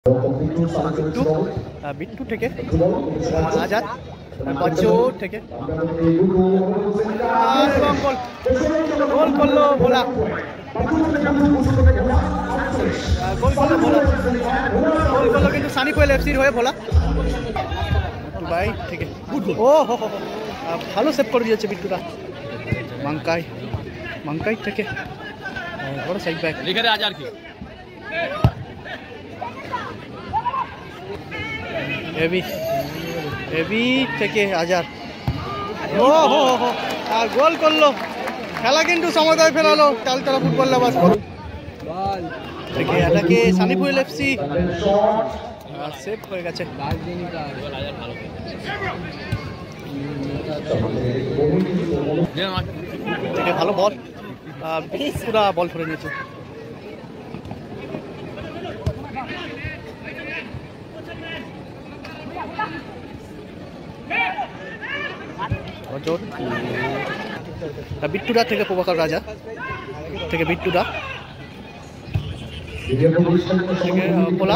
বিট্টু থেকে আজাদ বাচ্চু থেকে গোল করলো ভোলা, গোল করলো কিন্তু সানি কোয়েল এফসির হয়ে ভোলা দুবাই থেকে। ও হো হো, ভালো সেভ করে দিয়েছে বিট্টুটা। মাংকাই থেকে বড় সাইড ব্যাক আজার কি এবি থেকে আজার। ও হো হো, আর গোল করলো। খেলা কিন্তু সমতায় ফেরালো তালতলা ফুটবল লাভার্স থেকে। এটাকে সানিপুর এফসি সেভ হয়ে গেছে। থেকে ভালো বল, পুরা বল ধরে নিয়েছে। বিট্টুদা থেকে প্রভাকর রাজা থেকে বিট্টুদা থেকে ভোলা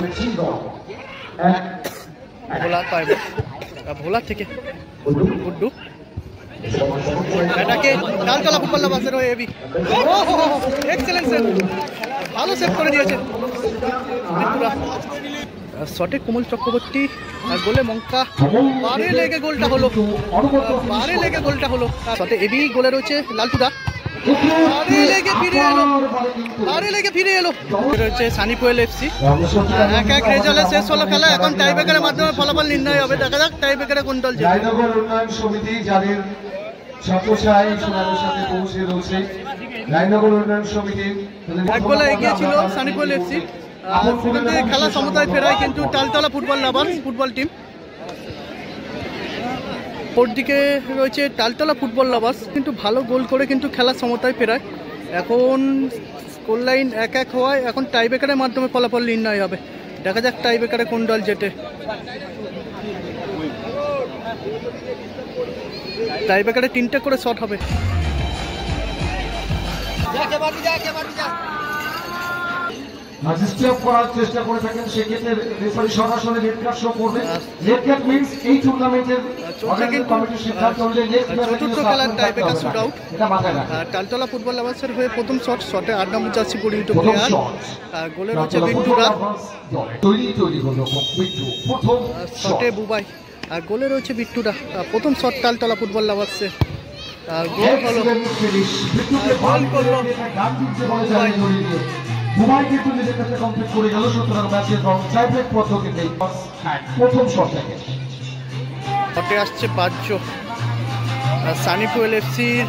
ভোলা থেকে গুড্ডু। এটাকে তালতলা ফুটবল লাভার্সের হয়ে এবি। এক্সেলেন্ট সেভ, ভালো সেভ করে দিয়েছে বিট্টুদা। শটে কোমল চক্রবর্তী আর গোলে মঙ্কা। বারে লেগে গোলটা হলো। শটে এবি গোলে রয়েছে লালটুদা। ফিরে এলো রয়েছে সানিপুয়েল এফসি। 1-1 রেজাল্টে শেষ হলো খেলা। এখন টাইব্রেকারের মাধ্যমে ফলাফল নির্ণয় হবে। দেখা যাক টাইব্রেকারে কোন দল জেতে। রায়নগর উন্নয়ন সমিতি যাদের ছাত্রছায় সোনারের সাথে পৌঁছে রয়েছে, রায়নগর উন্নয়ন সমিতি 1 গোলে এগিয়ে ছিল সানিপুয়েল এফসি। খেলা সমতায় ফেরায় কিন্তু Taltala football lovers football team. ওর দিকে রয়েছে তালতলা ফুটবল লাভার্স, কিন্তু ভালো গোল করে কিন্তু খেলা সমতায় ফেরায়। এখন স্কোর লাইন 1-1 হওয়ায় এখন টাইব্রেকারের মাধ্যমে ফলাফল নির্ণয় হবে। দেখা যাক টাইব্রেকারে কোন দল জেতে। টাইব্রেকারে 3টে করে শট হবে। ডিস্টার্ব করার চেষ্টা করে থাকেন, সেক্ষেত্রে রেফারি সরাসরি রেড কার্ড শো করবে। রেড কার্ড মিন্স এই টুর্নামেন্টের কমিটির সিদ্ধান্ত অনুযায়ী চতুর্থ খেলার tiebreaker shoot out. Taltala football লাভার্সের হয়ে প্রথম শটে 8 নম্বর জার্সি পরিহিত প্লেয়ার। গোলে রয়েছে বিট্টুদা, শটে বুবাই। আর গোলে রয়েছে বিট্টুদা। প্রথম শট তালতলা ফুটবল লাভার্সের। গোল হলো, গোল করলো বুবাই কিন্তু নিজের কাছে কমপ্লিট করে গেল। সুতরাং ম্যাচের টাইব্রেক পদ্ধতিতে প্রথম শট থেকে শটে আসছে বাজ্য। সানিপুয়েল এফসির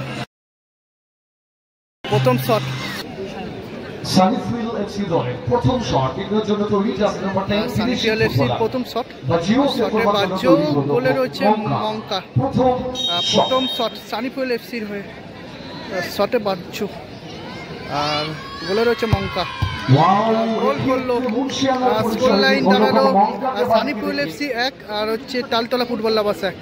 প্রথম শট। সানিপুয়েল এফসি দলের প্রথম শট এর জন্য তৈরি জার্সি নাম্বার 10 সানিপুয়েল এফসির প্রথম শট। শটে বাজ্য, গোলে রয়েছে মঙ্কা। প্রথম শট সানিপুয়েল এফসির হয়ে, শটে বাজ্য আর গোলে রয়েছে মঙ্কা। গোল করলো। স্কোর লাইন দাঁড়ালো সানিপুয়েল এফসি 1 আর হচ্ছে তালতলা ফুটবল লাভার্স 1।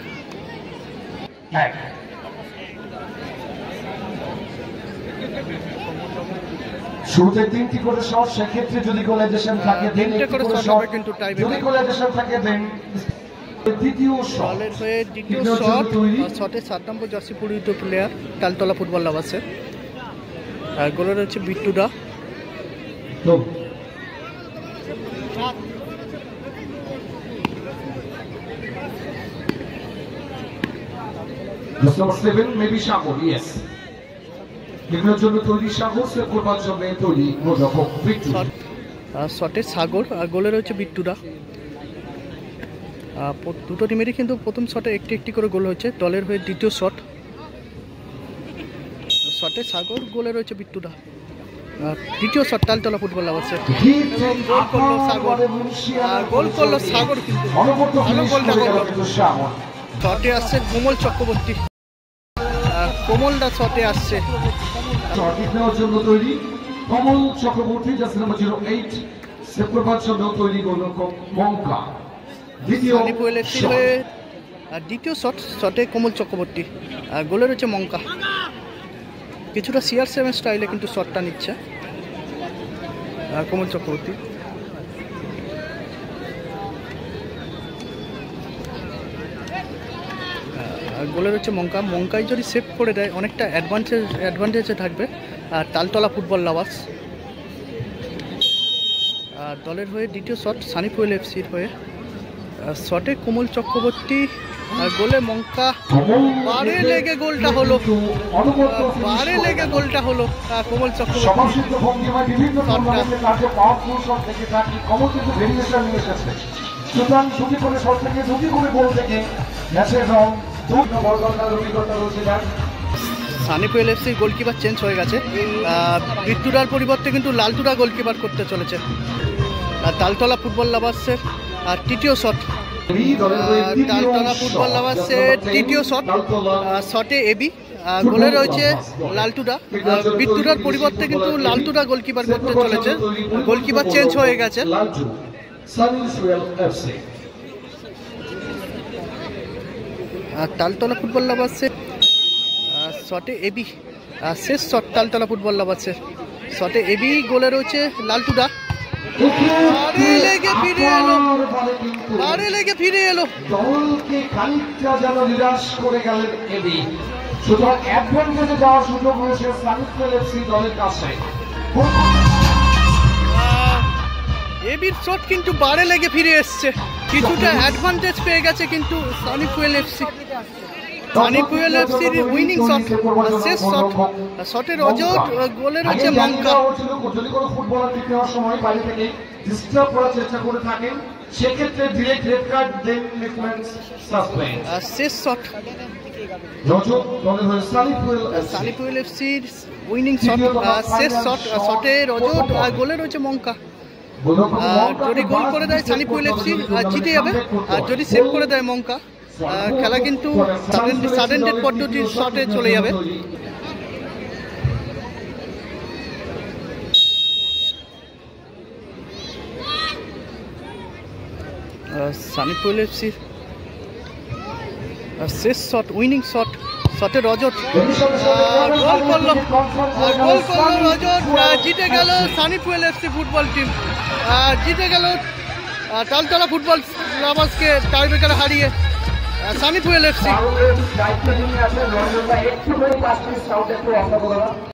শুরুতে 3টি করে শট, সেক্ষেত্রে যদি গোলাইজেশন থাকে দেন 3টে করে শট হবে কিন্তু যদি গোলাইজেশন থাকে দেন দ্বিতীয় শট। হয়ে দ্বিতীয় শট। শটে 7 নম্বর জার্সি পরিহিত প্লেয়ার তালতলা ফুটবল লাভার্সের। আর গোলে রয়েছে বিট্টুদা। Number 7 maybe Shagor, yes. এগুলোর জন্য তৈরি সাগর, সে করবার জন্য তৈরি মোজাফক বিট্টু। শটে সাগর আর গোলে রয়েছে বিট্টুদা। দুটো টিমেরই কিন্তু প্রথম শটে একটি করে গোল হয়েছে। দলের হয়ে দ্বিতীয় শট। শটে সাগর, গোলে রয়েছে বিট্টুদা। দ্বিতীয় শট তালতলা ফুটবল লাভার্সের। গোল করলো সাগর কিন্তু ভালো গোলটা করলো। শটে আসছে কোমল চক্রবর্তী। কোমলটা শটে আসছে। নেওয়ার জন্য তৈরি Komal Chakraborty, jersey number 08 save করবার জন্য তৈরি গোলরক্ষক মঙ্কা। দ্বিতীয় শটে কোমল চক্রবর্তী আর গোলে রয়েছে মঙ্কা। কিছুটা CR7 স্টাইলে কিন্তু শটটা নিচ্ছে কোমল চক্রবর্তী। আর গোলের হচ্ছে মঙ্কা। মঙ্কাই যদি সেভ করে দেয় অনেকটা অ্যাডভান্টেজে থাকবে আর তালতলা ফুটবল লাভার্স। আর দলের হয়ে দ্বিতীয় শট সানিফুয়েল এফসির হয়ে, শটে কোমল চক্রবর্তী আর গোলে মঙ্কা। বারে লেগে গোলটা হলো, কোমল চক্রবর্তী। সানিফুয়েল এফসির গোলকিপার চেঞ্জ হয়ে গেছে, বিট্টুরার পরিবর্তে কিন্তু লালটুরা গোলকিপার করতে চলেছে। আর তালতলা ফুটবল লাভার্সের আর তৃতীয় শট, তালতলা ফুটবল লাভার্সের তৃতীয় শট, শটে এবি, গোলে রয়েছে লালটুরা। বিট্টুরার পরিবর্তে কিন্তু লালটুরা গোলকিপার করতে চলেছে, গোলকিপার চেঞ্জ হয়ে গেছে। আর তালতলা ফুটবল লাভার্সের শটে এবি, শেষ শট তালতলা ফুটবল লাভার্সের, শটে এবি, গোলে রয়েছে লালটুরা। বারে লেগে ফিরে এলো, দলকে খানিকটা যেন নিরাশ করে গেলেন এবি। সুতরাং অ্যাডভান্টেজে যাওয়ার সুযোগ রয়েছে সানিফুয়েল এফসি দলের কাছে। এবির শট কিন্তু বারে লেগে ফিরে এসছে, কিছুটা অ্যাডভান্টেজ পেয়ে গেছে কিন্তু সানিফুয়েল এফসি। সানিফুয়েল এফসির উইনিং শট, শেষ শট, শটের অজট, গোলের হচ্ছে মঙ্কা। যদি কোনো ফুটবলার ঠিক নেওয়ার সময় বাইরে থেকে ডিস্টার্ব করার চেষ্টা করে থাকেন, সেক্ষেত্রে direct red card, then next suspend. শেষ শট সানিফুয়েল এফসির উইনিং শট, শেষ শট, শটের অজট, গোলের হচ্ছে মঙ্কা। যদি গোল করে দেয় সানিফুয়েল এফসি জিতে যাবে, আর যদি সেভ করে দেয় মঙ্কা, খেলা কিন্তু সাডেন ডেথ পদ্ধতির শটে চলে যাবে। সানিফুয়েল এফসির শেষ শট, উইনিং শট, শটের রজত, গোল করলো রজত। জিতে গেল সানিফুয়েল এফসি ফুটবল টিম, জিতে গেল তালতলা ফুটবল লাভার্সকে টাইব্রেকারে হারিয়ে সানিফুয়েল এফসি।